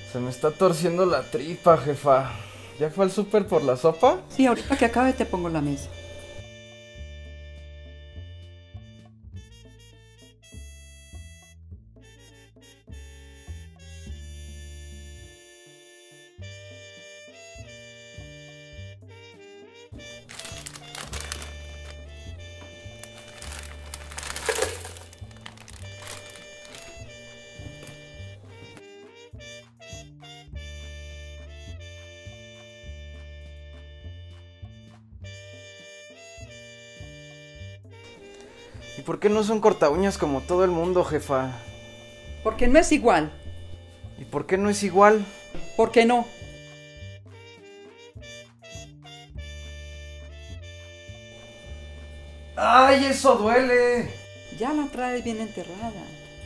Se me está torciendo la tripa, jefa. ¿Ya fue al súper por la sopa? Sí, ahorita que acabe te pongo la mesa. ¿Y por qué no son corta uñas como todo el mundo, jefa? Porque no es igual. ¿Y por qué no es igual? ¿Por qué no? ¡Ay, eso duele! Ya la traes bien enterrada.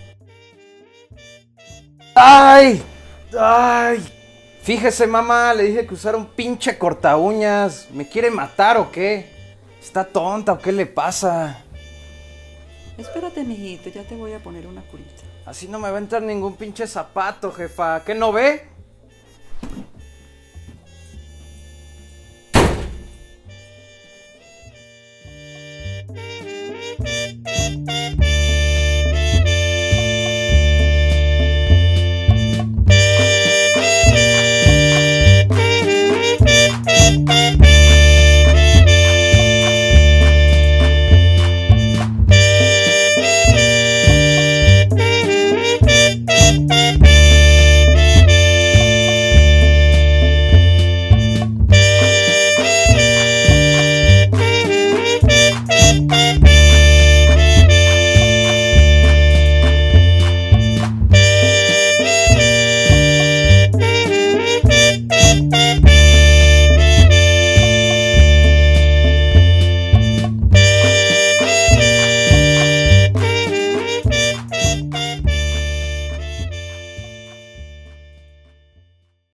¡Ay! ¡Ay! Fíjese, mamá, le dije que usara un pinche corta uñas. ¿Me quiere matar o qué? ¿Está tonta o qué le pasa? Espérate, mijito, ya te voy a poner una curita. Así no me va a entrar ningún pinche zapato, jefa. ¿Qué no ve?